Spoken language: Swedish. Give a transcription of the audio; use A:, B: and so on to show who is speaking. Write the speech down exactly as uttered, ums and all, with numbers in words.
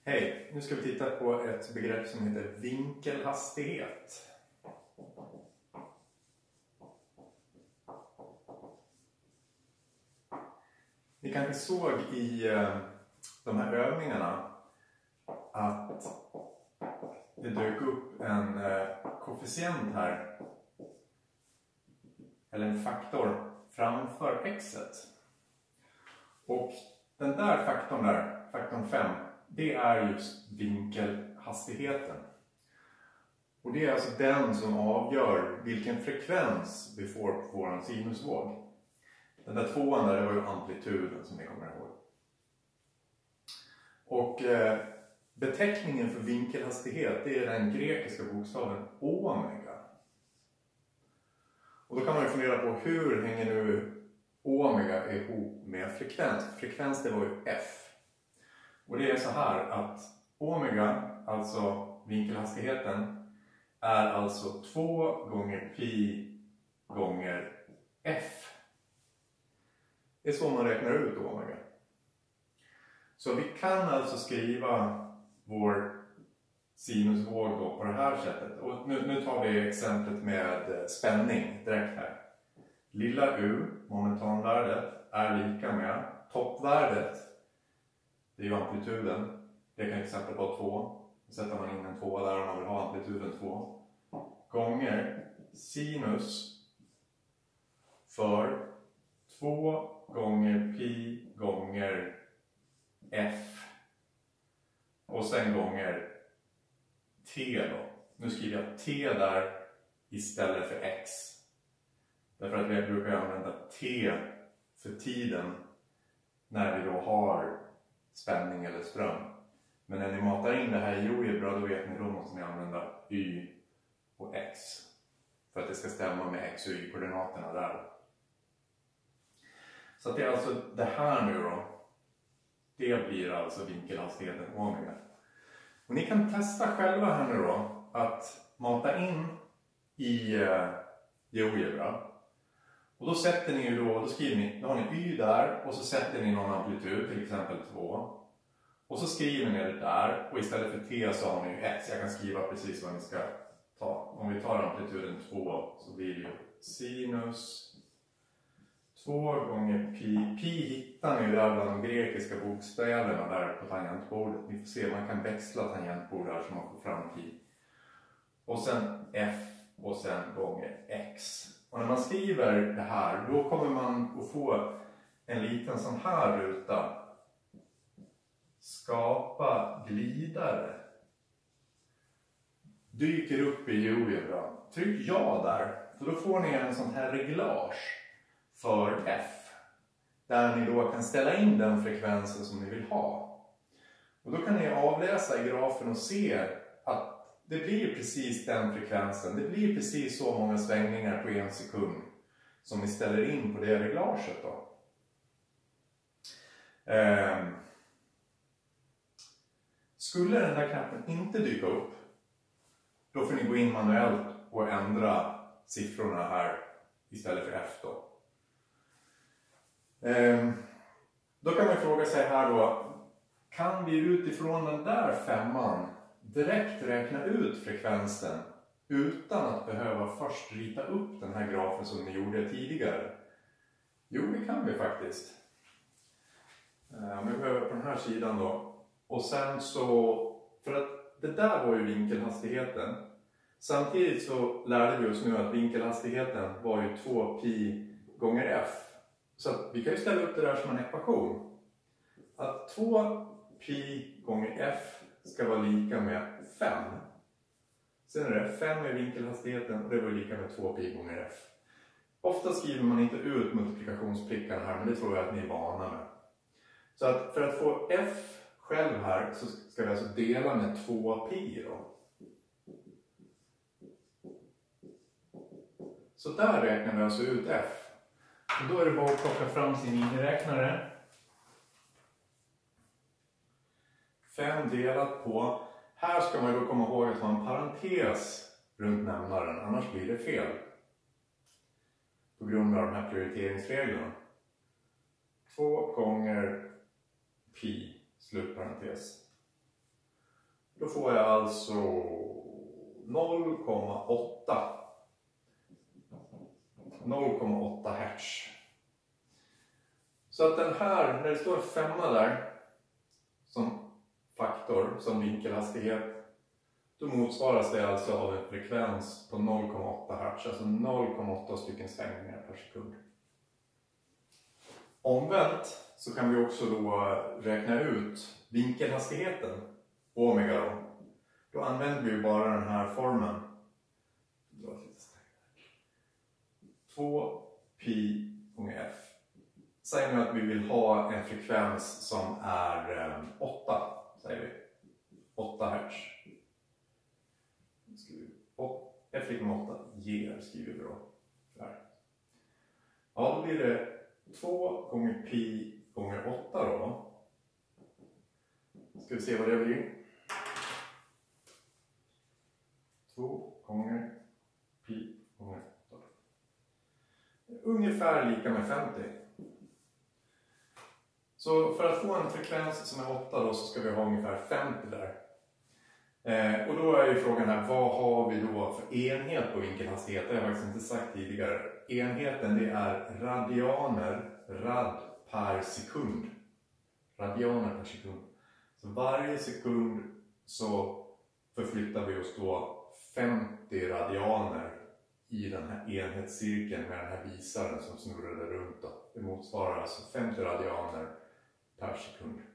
A: Hej, nu ska vi titta på ett begrepp som heter vinkelhastighet. Ni kanske såg i de här övningarna att det dök upp en koefficient här, eller en faktor framför xet. Och den där faktorn där, faktorn fem, det är just vinkelhastigheten. Och det är alltså den som avgör vilken frekvens vi får på vår sinusvåg. Den där tvåan där, det var ju amplituden som ni kommer ihåg. Och eh, beteckningen för vinkelhastighet, det är den grekiska bokstaven omega. Och då kan man ju fundera på hur hänger nu omega ihop med frekvens. Frekvens, det var ju f. Och det är så här att omega, alltså vinkelhastigheten, är alltså två gånger pi gånger f. Det är så man räknar ut omega. Så vi kan alltså skriva vår sinusvåg då på det här sättet. Och nu, nu tar vi exemplet med spänning direkt här. Lilla u, momentanvärdet, är lika med toppvärdet. Det är ju amplituden. Det kan till exempel vara två. Då sätter man in en två där om man vill ha amplituden två. Gånger sinus för två gånger pi gånger f. Och sen gånger t då. Nu skriver jag t där istället för x. Därför att vi brukar använda t för tiden när vi då har spänning eller ström. Men när ni matar in det här i GeoGebra, då vet ni, då måste ni använda y och x. För att det ska stämma med x och y-koordinaterna där. Så att det är alltså det här nu då. Det blir alltså vinkelhastigheten omega. Och ni kan testa själva här nu då att mata in i uh, GeoGebra. Och då sätter ni ju då, då skriver ni, då har ni y där och så sätter ni någon amplitud, till exempel två. Och så skriver ni det där och istället för t så har ni ju x. Jag kan skriva precis vad ni ska ta. Om vi tar amplituden två så blir det ju sinus två gånger pi. Pi hittar ni där bland de grekiska bokstäverna där på tangentbordet. Ni får se, man kan växla tangentbord här så man får fram pi. Och sen f och sen gånger x. Och när man skriver det här, då kommer man att få en liten sån här ruta. Skapa glidare. Dyker upp i GeoGebra. Tryck ja där, för då får ni en sån här reglage för f. Där ni då kan ställa in den frekvensen som ni vill ha. Och då kan ni avläsa i grafen och se att det blir precis den frekvensen. Det blir precis så många svängningar på en sekund som ni ställer in på det reglaget då. Ehm. Skulle den där knappen inte dyka upp, då får ni gå in manuellt och ändra siffrorna här istället för f då. Ehm. Då kan man fråga sig här då, kan vi utifrån den där femman direkt räkna ut frekvensen utan att behöva först rita upp den här grafen som ni gjorde tidigare? Jo, det kan vi faktiskt. Ehm, vi behöver på den här sidan då. Och sen så, för att det där var ju vinkelhastigheten. Samtidigt så lärde vi oss nu att vinkelhastigheten var ju två pi gånger f. Så att vi kan ju ställa upp det där som en ekvation. Att två pi gånger f ska vara lika med fem. Sen är det fem i vinkelhastigheten och det var lika med två pi gånger f. Ofta skriver man inte ut multiplikationsprickan här, men det tror jag att ni är vana med. Så att för att få f själv här så ska vi alltså dela med två pi då. Så där räknar vi alltså ut f. Och då är det bara att plocka fram sin miniräknare. fem delat på. Här ska man då komma ihåg att ha en parentes runt nämnaren, annars blir det fel. På grund av de här prioriteringsreglerna. två gånger pi, slutparentes. får jag alltså noll komma åtta. noll komma åtta hertz. Så att den här, när det står en femma där som faktor, som vinkelhastighet, då motsvaras det alltså av en frekvens på noll komma åtta hertz, alltså noll komma åtta stycken svängningar per sekund. Omvänt så kan vi också då räkna ut vinkelhastigheten, omega då. Då använder vi bara den här formen. två pi gånger f. Säg nu att vi vill ha en frekvens som är åtta, säger vi. åtta hertz. F lika åtta ger skriver vi då. Där. Ja, då blir det två gånger pi gånger åtta då. Ska vi se vad det blir. två gånger pi gånger åtta. Ungefär lika med femtio. Så för att få en frekvens som är åtta då, så ska vi ha ungefär femtio där. Eh, och då är ju frågan här, vad har vi då för enhet på vinkelhastighet? Det har jag faktiskt inte sagt tidigare. Enheten det är radianer, rad per sekund. Radianer per sekund. Så varje sekund så förflyttar vi oss då femtio radianer i den här enhetscirkeln med den här visaren som snurrade runt. Då. Det motsvarar alltså femtio radianer per sekund.